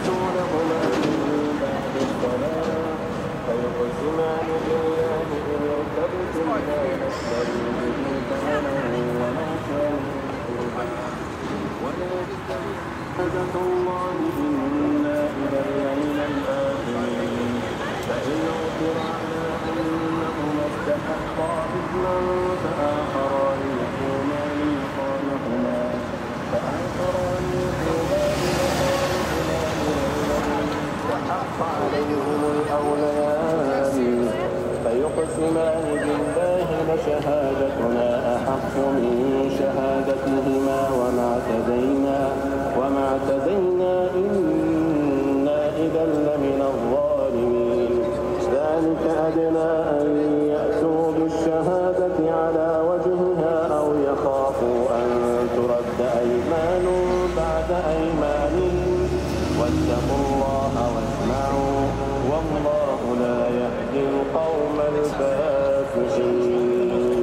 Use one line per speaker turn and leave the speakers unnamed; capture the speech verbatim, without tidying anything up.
يأتونهما من بعد الصلاة فيقسمان بالله إن ارتبتم لا نشتري به ثمنا وما كانوا ولا شهادة الله إنا إذا لمن الآثمين فإن عثر على أنهما استحقا إثما فآخران يقومان مقامهما فآخران يقومان مقامهما فحق عليهم الأوليان فيقسمان بالله لشهادتنا أحق من شهادتهما وما اعتدينا وما اعتدينا إنا إذا لمن الظالمين ذلك أدنى أن يأتوا بالشهادة على وجهها أو يخافوا أن ترد أيمان بعد أيمانهم واتقوا الله واسمعوا والله لا يهدي القوم الفاسقين.